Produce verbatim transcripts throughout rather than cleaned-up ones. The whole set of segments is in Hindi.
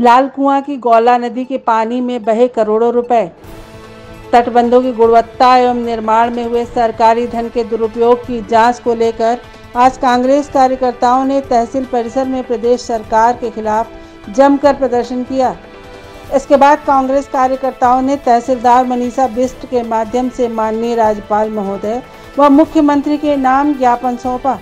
लाल कुआं की गौला नदी के पानी में बहे करोड़ों रुपए। तटबंधों की गुणवत्ता एवं निर्माण में हुए सरकारी धन के दुरुपयोग की जांच को लेकर आज कांग्रेस कार्यकर्ताओं ने तहसील परिसर में प्रदेश सरकार के खिलाफ जमकर प्रदर्शन किया। इसके बाद कांग्रेस कार्यकर्ताओं ने तहसीलदार मनीषा बिष्ट के माध्यम से माननीय राज्यपाल महोदय व मुख्यमंत्री के नाम ज्ञापन सौंपा।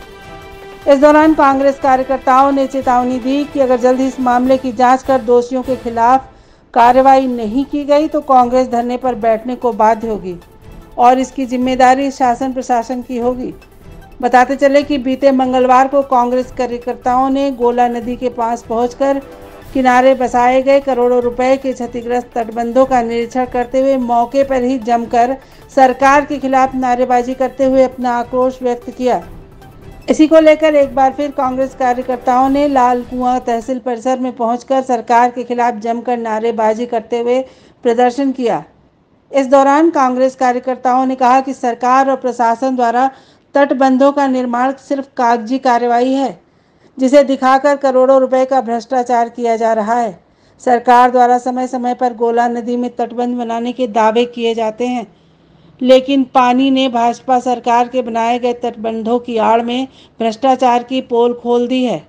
इस दौरान कांग्रेस कार्यकर्ताओं ने चेतावनी दी कि अगर जल्द इस मामले की जांच कर दोषियों के खिलाफ कार्रवाई नहीं की गई तो कांग्रेस धरने पर बैठने को बाध्य होगी और इसकी जिम्मेदारी शासन प्रशासन की होगी। बताते चले कि बीते मंगलवार को कांग्रेस कार्यकर्ताओं ने गोला नदी के पास पहुंचकर किनारे बसाए गए करोड़ों रुपए के क्षतिग्रस्त तटबंधों का निरीक्षण करते हुए मौके पर ही जमकर सरकार के खिलाफ नारेबाजी करते हुए अपना आक्रोश व्यक्त किया। इसी को लेकर एक बार फिर कांग्रेस कार्यकर्ताओं ने लाल कुआं तहसील परिसर में पहुंचकर सरकार के खिलाफ जमकर नारेबाजी करते हुए प्रदर्शन किया। इस दौरान कांग्रेस कार्यकर्ताओं ने कहा कि सरकार और प्रशासन द्वारा तटबंधों का निर्माण सिर्फ कागजी कार्रवाई है, जिसे दिखाकर करोड़ों रुपए का भ्रष्टाचार किया जा रहा है। सरकार द्वारा समय समय पर गोला नदी में तटबंध बनाने के दावे किए जाते हैं, लेकिन पानी ने भाजपा सरकार के बनाए गए तटबंधों की आड़ में भ्रष्टाचार की पोल खोल दी है।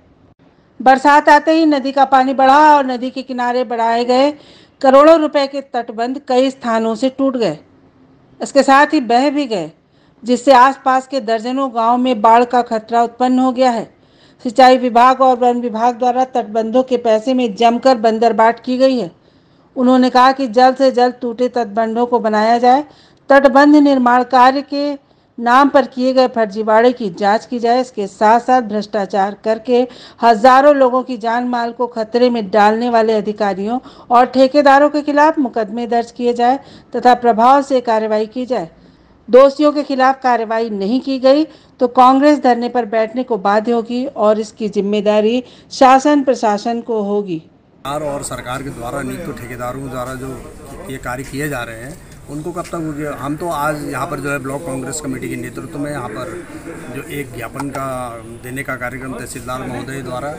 बरसात आते ही नदी का पानी बढ़ा और नदी के किनारे बढ़ाए गए करोड़ों रुपए के तटबंध कई स्थानों से टूट गए, इसके साथ ही बह भी गए, जिससे आसपास के दर्जनों गांव में बाढ़ का खतरा उत्पन्न हो गया है। सिंचाई विभाग और वन विभाग द्वारा तटबंधों के पैसे में जमकर बंदरबाट की गई है। उन्होंने कहा कि जल्द से जल्द टूटे तटबंधों को बनाया जाए, तटबंध निर्माण कार्य के नाम पर किए गए फर्जीवाड़े की जांच की जाए, इसके साथ साथ भ्रष्टाचार करके हजारों लोगों की जान माल को खतरे में डालने वाले अधिकारियों और ठेकेदारों के खिलाफ मुकदमे दर्ज किए जाए तथा प्रभाव से कार्रवाई की जाए। दोषियों के खिलाफ कार्रवाई नहीं की गई तो कांग्रेस धरने पर बैठने को बाध्य होगी और इसकी जिम्मेदारी शासन प्रशासन को होगी। और सरकार के द्वारा नियुक्त तो ठेकेदारों द्वारा जो ये कार्य किए जा रहे हैं उनको कब तक होगी। हम तो आज यहाँ पर जो है ब्लॉक कांग्रेस कमेटी के नेतृत्व में यहाँ पर जो एक ज्ञापन का देने का कार्यक्रम तहसीलदार महोदय द्वारा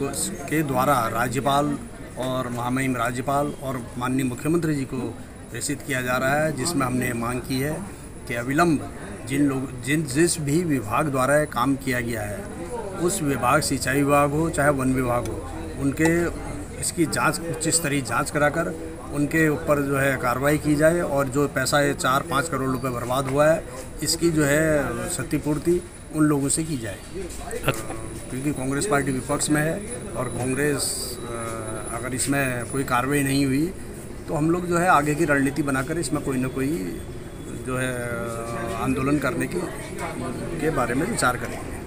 के द्वारा राज्यपाल और महामहिम राज्यपाल और माननीय मुख्यमंत्री जी को प्रेषित किया जा रहा है, जिसमें हमने मांग की है कि अविलंब जिन लोग जिन जिस भी विभाग द्वारा काम किया गया है, उस विभाग सिंचाई विभाग हो चाहे वन विभाग हो, उनके इसकी जांच उच्च स्तरीय जांच कराकर उनके ऊपर जो है कार्रवाई की जाए और जो पैसा है चार पाँच करोड़ रुपए बर्बाद हुआ है, इसकी जो है क्षतिपूर्ति उन लोगों से की जाए, क्योंकि कांग्रेस पार्टी विपक्ष में है और कांग्रेस अगर इसमें कोई कार्रवाई नहीं हुई तो हम लोग जो है आगे की रणनीति बनाकर इसमें कोई ना कोई जो है आंदोलन करने की के बारे में विचार करेंगे।